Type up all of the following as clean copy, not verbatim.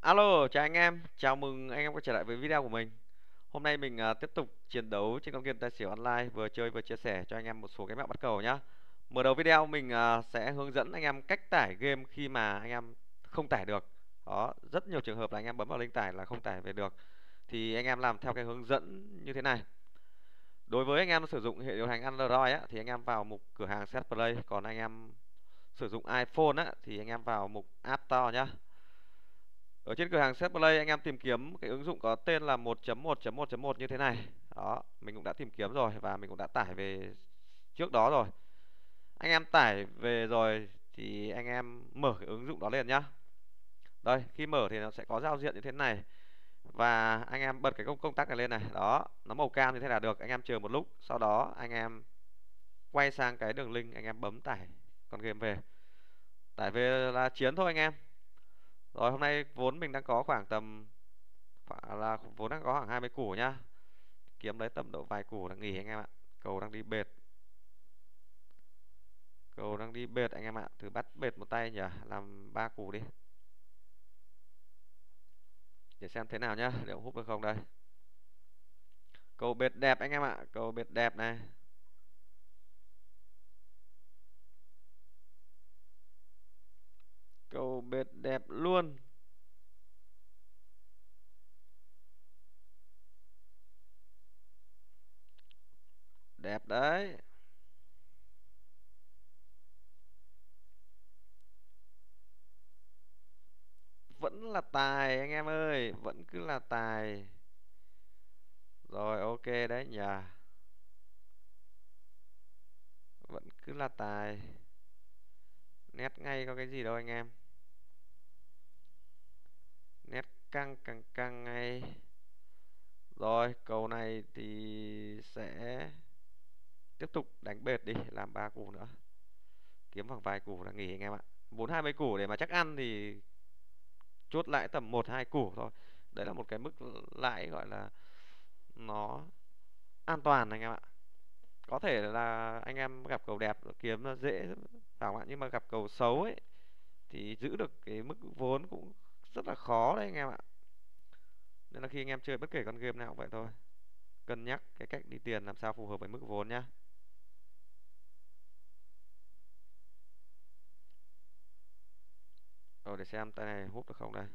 Alo, chào anh em, chào mừng anh em quay trở lại với video của mình. Hôm nay mình tiếp tục chiến đấu trên con game tài xỉu online, vừa chơi vừa chia sẻ cho anh em một số cái mẹo bắt cầu nhá. Mở đầu video mình sẽ hướng dẫn anh em cách tải game khi mà anh em không tải được. Đó, rất nhiều trường hợp là anh em bấm vào link tải là không tải về được. Thì anh em làm theo cái hướng dẫn như thế này. Đối với anh em sử dụng hệ điều hành Android á, thì anh em vào mục cửa hàng Set Play, còn anh em sử dụng iPhone á, thì anh em vào mục App Store nhá. Ở trên cửa hàng Set Play anh em tìm kiếm cái ứng dụng có tên là 1.1.1.1 như thế này. Đó, mình cũng đã tìm kiếm rồi và mình cũng đã tải về trước đó rồi. Anh em tải về rồi thì anh em mở cái ứng dụng đó lên nhá. Đây, khi mở thì nó sẽ có giao diện như thế này. Và anh em bật cái công tắc này lên này. Đó, nó màu cam như thế là được. Anh em chờ một lúc, sau đó anh em quay sang cái đường link, anh em bấm tải con game về. Tải về là chiến thôi anh em. Rồi hôm nay vốn mình đang có khoảng tầm là vốn đang có khoảng 20 củ nhá. Kiếm lấy tầm độ vài củ là nghỉ anh em ạ. Cầu đang đi bệt. Cầu đang đi bệt anh em ạ. Thử bắt bệt một tay nhỉ. Làm 3 củ đi. Để xem thế nào nhá. Liệu hút được không đây. Cầu bệt đẹp anh em ạ. Cầu bệt đẹp này. Cầu bệt đẹp luôn. Đẹp đấy. Vẫn là tài anh em ơi. Vẫn cứ là tài. Rồi ok đấy nhỉ. Vẫn cứ là tài. Nét ngay có cái gì đâu anh em. Nét căng căng căng ngay. Rồi cầu này thì sẽ tiếp tục đánh bệt đi. Làm 3 củ nữa. Kiếm khoảng vài củ là nghỉ anh em ạ. Muốn 20 củ để mà chắc ăn thì chốt lãi tầm 1 2 củ thôi. Đấy là một cái mức lãi gọi là nó an toàn anh em ạ. Có thể là anh em gặp cầu đẹp kiếm nó dễ phải không ạ, nhưng mà gặp cầu xấu ấy thì giữ được cái mức vốn cũng rất là khó đấy anh em ạ. Nên là khi anh em chơi bất kể con game nào cũng vậy thôi, cân nhắc cái cách đi tiền làm sao phù hợp với mức vốn nhá. Rồi để xem tay này hút được không đây.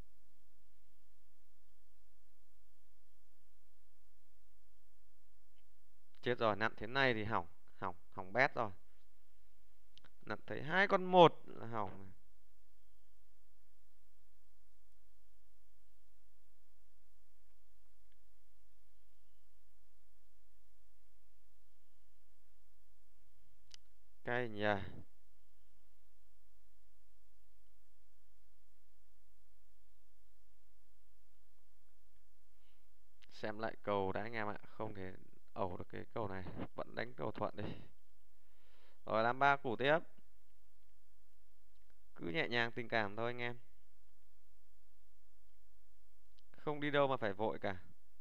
Chết rồi, nặn thế này thì hỏng, hỏng bét rồi. Nặn thấy 2 con 1 là hỏng. Cay nhỉ. Xem lại cầu đã anh em ạ, không thể ẩu được cái cầu này, vẫn đánh cầu thuận đi. Rồi làm 3 củ tiếp. Cứ nhẹ nhàng tình cảm thôi anh em. Không đi đâu mà phải vội cả.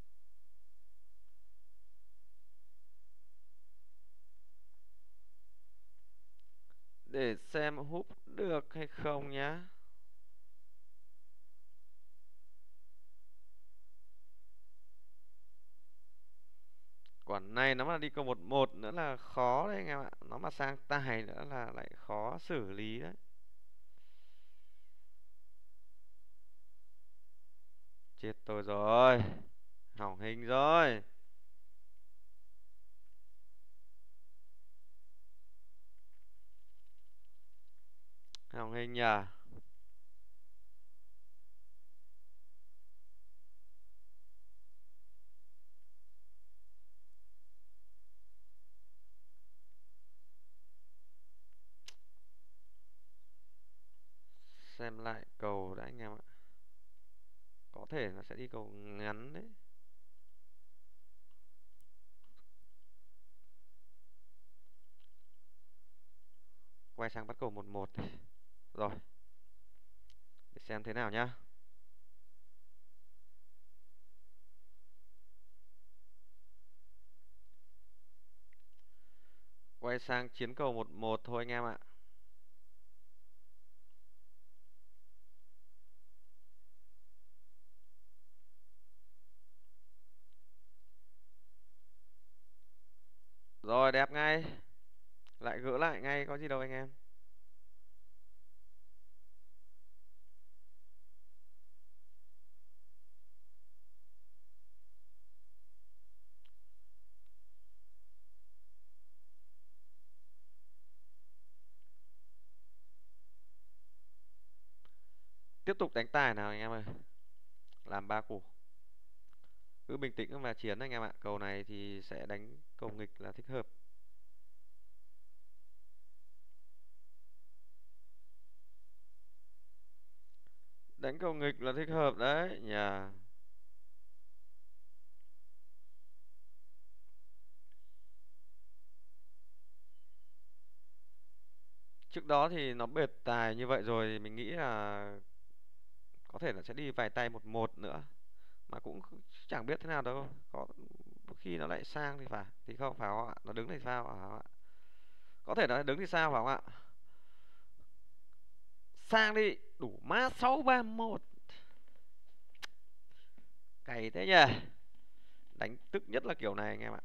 Để xem húp được hay không nhá. Quả này nó mà đi câu 1-1 nữa là khó đấy anh em ạ. Nó mà sang tài nữa là lại khó xử lý đấy. Chết tôi rồi. Hỏng hình rồi. Hỏng hình nhỉ. Xem lại cầu đã anh em ạ. Có thể nó sẽ đi cầu ngắn đấy. Quay sang bắt cầu 1-1. Rồi, để xem thế nào nhá. Quay sang chiến cầu 1-1 thôi anh em ạ. . đẹp ngay, lại gỡ lại ngay, có gì đâu anh em. Tiếp tục đánh tài nào anh em ơi, làm ba củ, cứ bình tĩnh và chiến anh em ạ. Cầu này thì sẽ đánh cầu nghịch là thích hợp. Đánh cầu nghịch là thích hợp đấy nhà. Trước đó thì nó bệt tài như vậy rồi thì mình nghĩ là có thể là sẽ đi vài tay 1-1 nữa, mà cũng chẳng biết thế nào đâu. Có khi nó lại sang thì phải, thì không phải không ạ, nó đứng thì sao ạ? Có thể nó đứng thì sao phải không ạ? Sang đi, đủ mát 6-3-1. Cày thế nhỉ. Đánh tức nhất là kiểu này anh em ạ.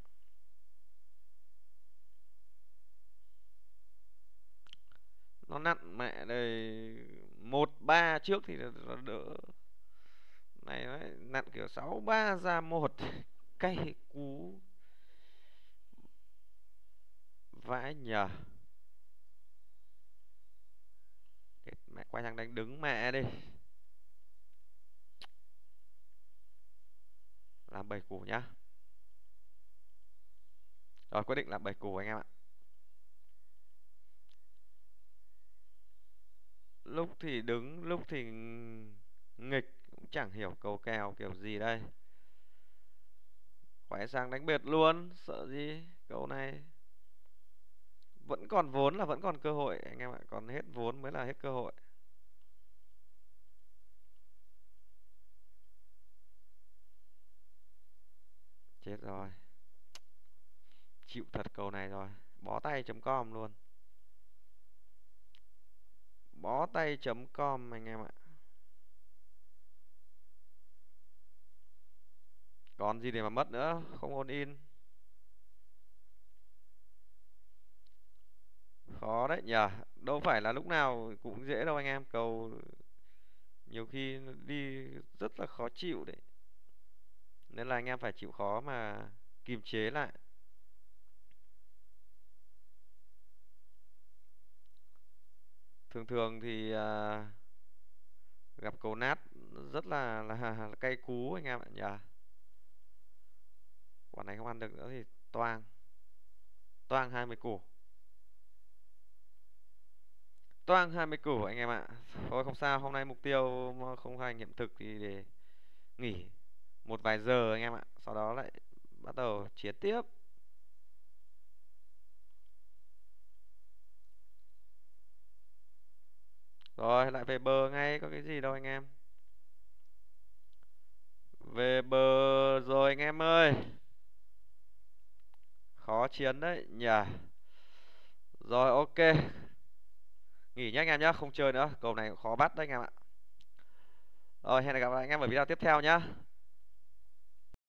Nó nặn mẹ đây 1-3 trước thì nó đỡ. Này nó nặn kiểu 6-3-1. Cay cú vãi nhờ. Mẹ quay sang đánh đứng mẹ đi. Làm 7 củ nhá. Rồi quyết định là 7 củ anh em ạ. Lúc thì đứng, lúc thì nghịch, cũng chẳng hiểu cầu kèo kiểu gì đây. Quay sang đánh bệt luôn, sợ gì. Cầu này vẫn còn vốn là vẫn còn cơ hội anh em ạ, còn hết vốn mới là hết cơ hội. Chết rồi. Chịu thật cầu này rồi. Bó tay.com luôn. Bó tay.com anh em ạ. Còn gì để mà mất nữa, không ôn in. Khó đấy nhờ. Đâu phải là lúc nào cũng dễ đâu anh em. Cầu nhiều khi nó đi rất là khó chịu đấy. Nên là anh em phải chịu khó mà kiềm chế lại. Thường thường thì gặp cầu nát rất là cay cú anh em ạ nhờ. Quả này không ăn được nữa thì toang. Toang 20 củ. Toang 20 củ anh em ạ. Thôi không sao, hôm nay mục tiêu không thành hiện thực thì để nghỉ một vài giờ anh em ạ. Sau đó lại bắt đầu chiến tiếp. Rồi lại về bờ ngay, có cái gì đâu anh em. Về bờ rồi anh em ơi. Khó chiến đấy nhỉ. Rồi ok. Nghỉ nhé anh em nhé, không chơi nữa. Cầu này khó bắt đấy anh em ạ. Rồi hẹn gặp lại anh em ở video tiếp theo nhá.